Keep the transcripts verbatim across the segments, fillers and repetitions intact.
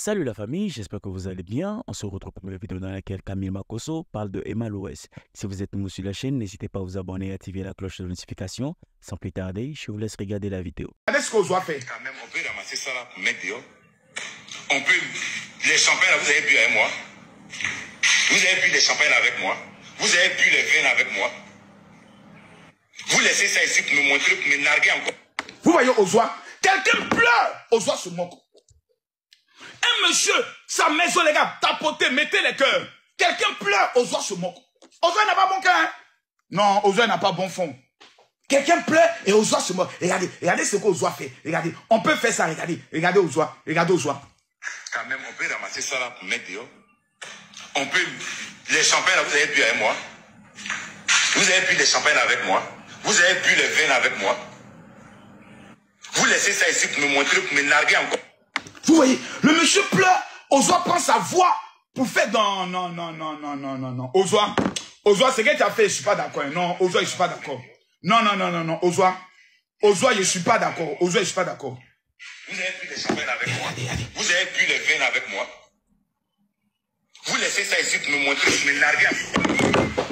Salut la famille, j'espère que vous allez bien. On se retrouve pour une vidéo dans laquelle Camille Makosso parle de Emma Lores. Si vous êtes nouveau sur la chaîne, n'hésitez pas à vous abonner et activer la cloche de notification. Sans plus tarder, je vous laisse regarder la vidéo. Regardez ce qu'Ozoa fait. Quand même, on peut ramasser ça là pour mettre dehors. On peut. Les champagnes là, vous avez bu avec moi. Vous avez bu les champagnes là avec moi. Vous avez bu les vins là avec moi. Vous laissez ça ici pour me montrer, pour me narguer encore. Vous voyez Ozoa, quelqu'un pleure, Ozoa se moque. Un monsieur, sa maison, les gars, tapotez, mettez les cœurs. Quelqu'un pleure, Ozoa se moque. Ozoa n'a pas bon cœur, hein? Non, Ozoa n'a pas bon fond. Quelqu'un pleure et Ozoa se moque. Regardez, regardez ce qu'Ozoa fait. Regardez, on peut faire ça, regardez. Regardez Ozoa, regardez Ozoa. Quand même, on peut ramasser ça là pour mettre dehors. On peut. Les champagnes là, vous avez bu avec moi. Vous avez bu les champagnes là avec moi. Vous avez bu les vins là avec moi. Vous laissez ça ici pour me montrer, pour me narguer encore. Vous voyez, le monsieur pleure, Ozoa prend sa voix pour faire non, non, non, non, non, non, non, non. Ozoa, Ozoa, ce que tu as fait, je suis pas d'accord. Non, Ozoa, je suis pas d'accord. Non, non, non, non, non, Ozoa, Ozoa, je suis pas d'accord. Ozoa, je suis pas d'accord. Vous avez bu les champagnes avec moi. Vous avez bu les vins avec moi. Vous laissez ça ici pour me montrer, pour me narguer encore.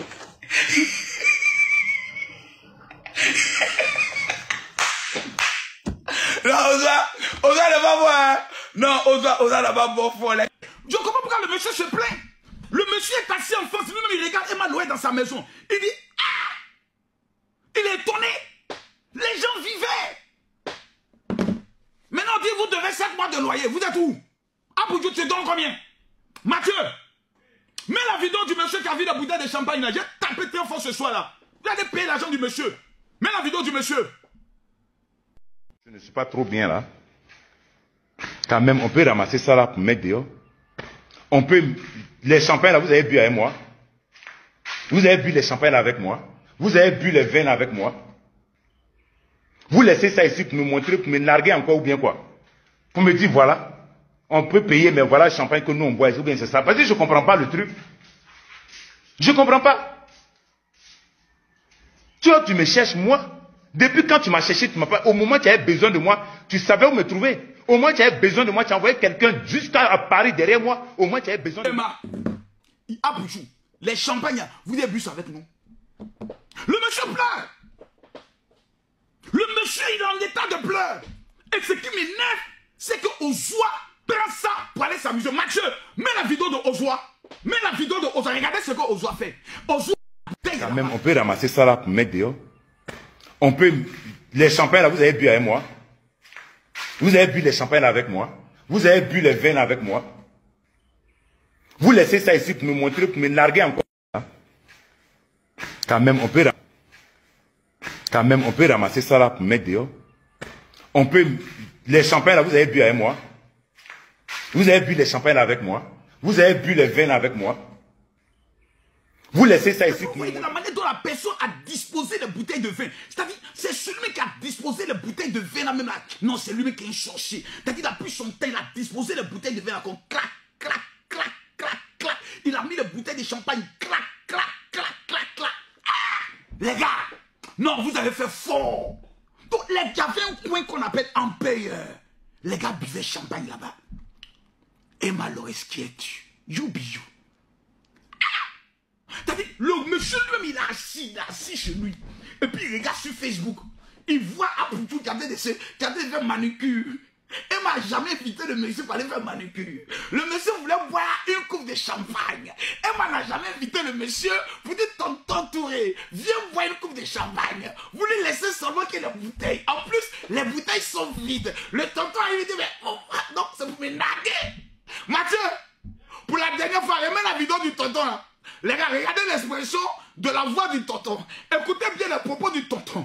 Non, Ozoa, Ozoa n'a pas voir. Non, Ozoa, Ozoa n'a pas bon fond. Je comprends pourquoi le monsieur se plaint. Le monsieur est assis en face, lui-même il regarde Emma Lores dans sa maison. Il dit, ah! Il est étonné. Les gens vivaient. Maintenant, on dit, vous devez sept mois de loyer. Vous êtes où? Ah, pour Dieu, tu te donnes combien? Mathieu, mets la vidéo du monsieur qui a vu la bouteille de champagne là. J'ai tapé très fort ce soir là. Vous allez payer l'argent du monsieur. Mets la vidéo du monsieur. Je ne suis pas trop bien là. Quand même, on peut ramasser ça là pour mettre dehors. On peut. Les champagnes là, vous avez bu avec moi. Vous avez bu les champagnes là avec moi. Vous avez bu les vins là avec moi. Vous laissez ça ici pour me montrer, pour me narguer encore ou bien quoi. Pour me dire voilà, on peut payer, mais voilà le champagne que nous on boit, ou bien c'est ça. Parce que je ne comprends pas le truc. Je ne comprends pas. Tu vois, tu me cherches moi. Depuis quand tu m'as cherché, tu m'as pas. Au moment où tu avais besoin de moi, tu savais où me trouver. Au moment où tu avais besoin de moi, tu as envoyé quelqu'un jusqu'à Paris derrière moi. Au moins tu avais besoin de moi. Emma, Abouchou, les champagnes, vous avez bu ça avec nous. Le monsieur pleure. Le monsieur, il est en état de pleurs. Et ce qui m'énerve, c'est que Ozoa prend ça pour aller s'amuser. Mathieu, mets la vidéo de Ozoa. Mets la vidéo de Ozoa. Regardez ce que Ozoa fait. Ozoa, quand même, on peut ramasser ça là pour mettre dehors. On peut. Les champagnes là, vous avez bu avec moi. Vous avez bu les champagnes là avec moi. Vous avez bu les vins là avec moi. Vous laissez ça ici pour me montrer, pour me narguer encore. Quand même, on peut. Quand même, on peut ramasser ça là pour mettre dehors. On peut. Les champagnes là, vous avez bu avec moi. Vous avez bu les champagnes là avec moi. Vous avez bu les vins là avec moi. Vous laissez ça ici. Vous voyez la manière dont la personne a disposé les bouteilles de vin. C'est-à-dire, c'est celui qui a disposé les bouteilles de vin là même là. Non, c'est lui qui est cherché. C'est-à-dire, il a pris son temps, il a disposé les bouteilles de vin là comme clac, clac, clac, clac, clac. Il a mis les bouteilles de champagne, clac, clac, clac, clac, clac. Ah, les gars, non, vous avez fait fort. Donc, les gars, il y avait un coin qu'on appelle Empire. Les gars buvaient champagne là-bas. Emma Lores qui est tu. You be you. C'est-à-dire, le monsieur lui-même, il est assis, il est assis chez lui. Et puis, il regarde sur Facebook. Il voit Abouchou qui avait des qui avait fait manucure. Emma n'a jamais invité le monsieur pour aller faire manucure. Le monsieur voulait boire une coupe de champagne. Emma n'a jamais invité le monsieur pour dire tonton Touré, viens boire une coupe de champagne. Vous lui laissez seulement qu'il y ait les bouteilles. En plus, les bouteilles sont vides. Le tonton a dit, mais oh, donc c'est pour me narguer. Mathieu, pour la dernière fois, remets la vidéo du tonton là. Les gars, regardez l'expression de la voix du tonton. Écoutez bien les propos du tonton.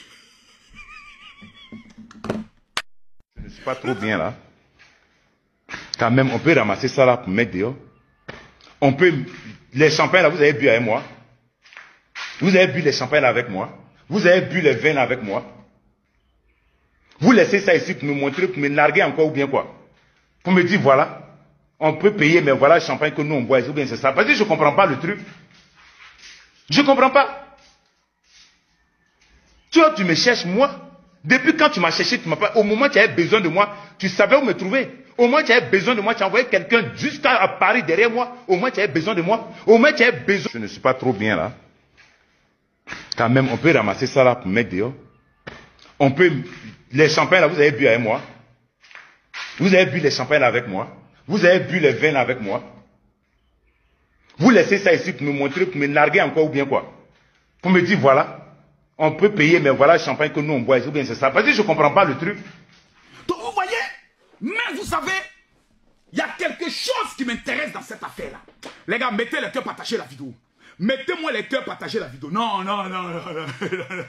Je ne suis pas trop bien là. Quand même, on peut ramasser ça là pour mettre dehors. On peut. Les champagnes là, vous avez bu avec moi. Vous avez bu les champagnes là avec moi. Vous avez bu les vins là avec moi. Vous laissez ça ici pour me montrer, pour me narguer encore ou bien quoi. Pour me dire voilà. On peut payer, mais voilà le champagne que nous on boit, ou bien c'est ça. Parce que je ne comprends pas le truc. Je ne comprends pas. Tu vois, tu me cherches moi. Depuis quand tu m'as cherché, tu m'as pas. Au moment où tu avais besoin de moi, tu savais où me trouver. Au moins, tu avais besoin de moi. Tu as envoyé quelqu'un jusqu'à Paris derrière moi. Au moins, tu avais besoin de moi. Au moins, tu avais besoin... Je ne suis pas trop bien là. Quand même, on peut ramasser ça là pour mettre dehors. On peut... Les champagnes là, vous avez bu avec moi. Vous avez bu les champagnes là avec moi. Vous avez bu les vins là avec moi. Vous laissez ça ici pour me montrer, pour me narguer encore ou bien quoi. Pour me dire, voilà, on peut payer, mais voilà le champagne que nous on boit ici, ou bien c'est ça. Parce que je ne comprends pas le truc. Donc vous voyez, mais vous savez, il y a quelque chose qui m'intéresse dans cette affaire-là. Les gars, mettez les cœurs, partagez la vidéo. Mettez-moi les cœurs, partagez la vidéo. Non, non, non, non, non, non, non.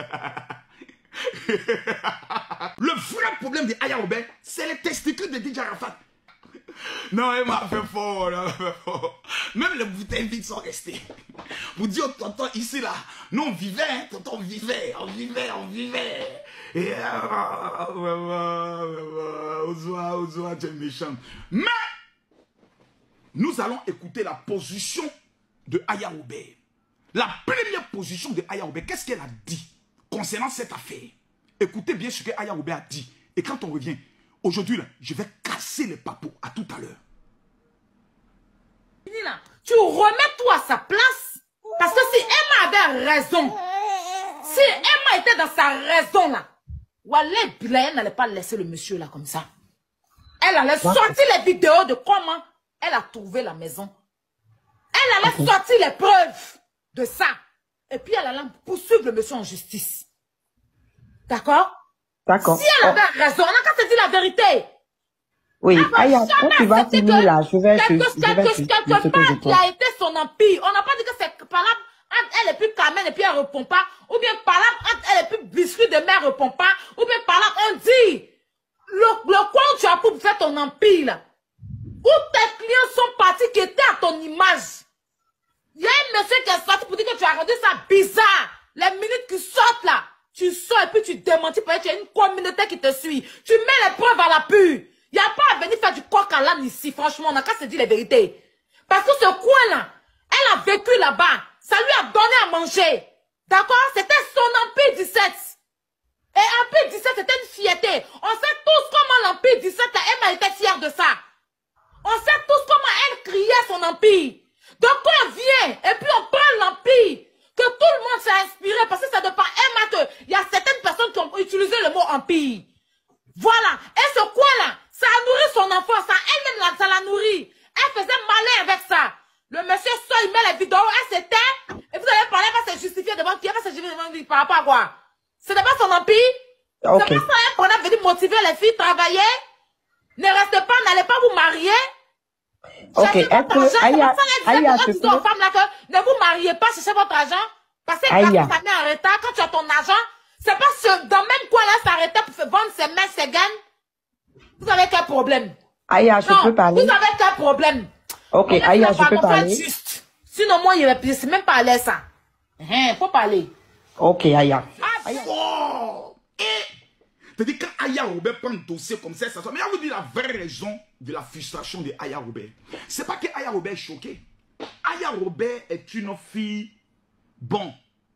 Le vrai problème de Aya Robert, c'est les testicules de D J Arafat. Non, elle m'a fait fort, là, fait fort. Même les bouteilles vides sont restées. Vous dites, oh, tonton, ici, là, nous, on vivait, hein, tonton, on vivait, on vivait, on vivait. Et, ah, maman, maman, Ozoa, Ozoa, tu es méchant. Mais, nous allons écouter la position de Aya Robert. La première position de Aya Robert, qu'est-ce qu'elle a dit concernant cette affaire? Écoutez bien ce que Aya Robert a dit. Et quand on revient, aujourd'hui, je vais casser les papous. À tout à l'heure. Tu remets tout à sa place. Parce que si Emma avait raison, si Emma était dans sa raison là, Wallah, elle n'allait pas laisser le monsieur là comme ça. Elle allait sortir les vidéos de comment elle a trouvé la maison. Elle allait sortir les preuves de ça. Et puis elle allait poursuivre le monsieur en justice. D'accord? D'accord. Si elle avait oh. raison, on n'a qu'à se dire la vérité. Oui, Aya, quand tu vas finir là, je vais te dire quelque part qui a été son empire. On n'a pas dit que c'est par là, entre elle et puis Carmen et puis elle répond pas. Ou bien par là, entre elle et puis Biscuit de mer répond pas. Ou bien par là, on dit, le, le coin où tu as pour faire ton empire là, où tes clients sont partis qui étaient à ton image. Il y a un monsieur qui est sorti pour dire que tu as rendu ça bizarre. Les minutes qui sortent là, tu sors et puis tu démentis parce que tu as une communauté qui te suit. Tu mets les preuves à l'appui. Il n'y a pas à venir faire du coq à l'âne ici, franchement, on n'a qu'à se dire les vérités. Parce que ce coin-là, elle a vécu là-bas, ça lui a donné à manger. D'accord? C'était son empire dix-sept. Et empire dix-sept, c'était une fierté. On sait tous comment l'empire dix-sept, Emma était fière de ça. On sait tous comment elle criait son empire. Donc quand on vient, et puis on prend l'empire, que tout le monde s'est inspiré, parce que c'est de par Emma qu'il y a certaines personnes qui ont utilisé le mot empire. Voilà. Et ce coin-là, ça a nourri son enfant, ça elle-même, ça l'a nourri. Elle faisait malin avec ça. Le monsieur sort, il met les vidéos, elle s'éteint, et vous allez parler, elle va se justifier devant qui? Elle va se justifier devant lui par rapport à quoi? C'était pas son empire? Okay. C'est pas ça qu'on a venu motiver les filles, travailler. Ne restez pas, n'allez pas vous marier. Ok, est-ce que Aya, Aya, je peux... aux femmes là que ne vous mariez pas, cherchez votre argent. Parce que quand ça met en retard, quand tu as ton argent, c'est pas ce, dans le même coin là, s'arrêter pour faire vendre ses mains, ses gaines. Vous avez quel problème? Aya, je non, peux parler? Vous avez quel problème? Ok, Aya, je peux parler? Juste. Sinon, moi, il ne sais même pas aller ça. Il faut parler. Ok, Aya. Ah, Aya. Oh. Et, c'est-à-dire, quand Aya Robert prend un dossier comme ça, ça soit... Mais je vous dis la vraie raison de la frustration de Aya Robert. C'est pas que Aya Robert est choqué. Aya Robert est une fille... Bon.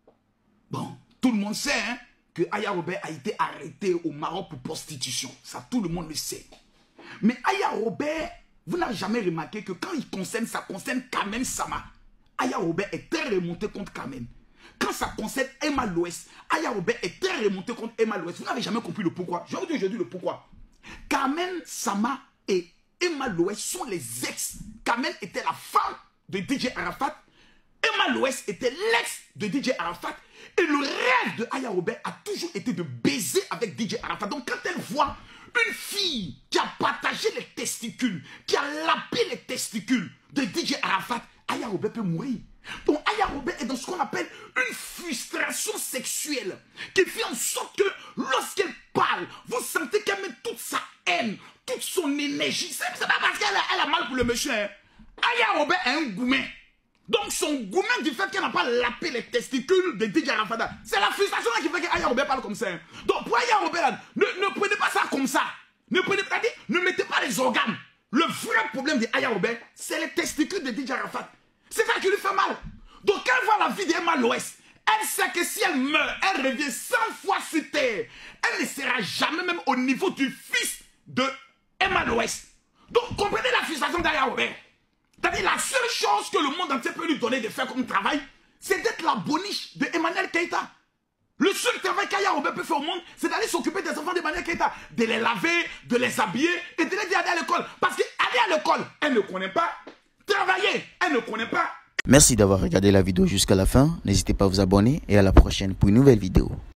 Bon. Tout le monde sait, hein, que Aya Robert a été arrêté au Maroc pour prostitution. Ça, tout le monde le sait. Mais Aya Robert, vous n'avez jamais remarqué que quand il concerne, ça concerne Carmen Sama. Aya Robert est très remonté contre Carmen. Quand ça concerne Emma Loès, Aya Robert est très remonté contre Emma Loès. Vous n'avez jamais compris le pourquoi. Je vais vous dire aujourd'hui le pourquoi. Carmen Sama et Emma Loès sont les ex. Carmen était la femme de D J Arafat. Emma Loès était l'ex de D J Arafat. Et le rêve de Aya Robert a toujours été de baiser avec D J Arafat. Donc quand elle voit une fille qui a partagé les testicules, qui a lapé les testicules de D J Arafat, Aya Robert peut mourir. Donc Aya Robert est dans ce qu'on appelle une frustration sexuelle qui fait en sorte que lorsqu'elle parle, vous sentez qu'elle met toute sa haine, toute son énergie. C'est pas parce qu'elle a, elle a mal pour le monsieur. Hein. Aya Robert est un goumen. Donc son goumen du fait qu'elle n'a pas lapé les testicules de D J Arafat, c'est la frustration qui fait qu'Aya Robert parle comme ça. Donc pour Aya Robert, ne, ne prenez pas ça comme ça. Ne prenez pas, ne mettez pas les organes. Le vrai problème de Aya Robert, c'est les testicules de D J Arafat. C'est ça qui lui fait mal. Donc quand elle voit la vie d'Emma Loès, elle sait que si elle meurt, elle revient cent fois sur terre. Elle ne sera jamais même au niveau du fils de Emma Loès. Donc, comprenez la frustration d'Aya Robert. C'est-à-dire, la seule chose que le monde entier peut lui donner de faire comme travail, c'est d'être la boniche de Emmanuel Keïta. Le seul travail qu'Aya Robert peut faire au monde, c'est d'aller s'occuper des enfants d'Emmanuel Keïta. De les laver, de les habiller et de les dire d'aller à l'école. Parce qu'aller à l'école, elle ne connaît pas. Travailler, elle ne connaît pas. Merci d'avoir regardé la vidéo jusqu'à la fin. N'hésitez pas à vous abonner et à la prochaine pour une nouvelle vidéo.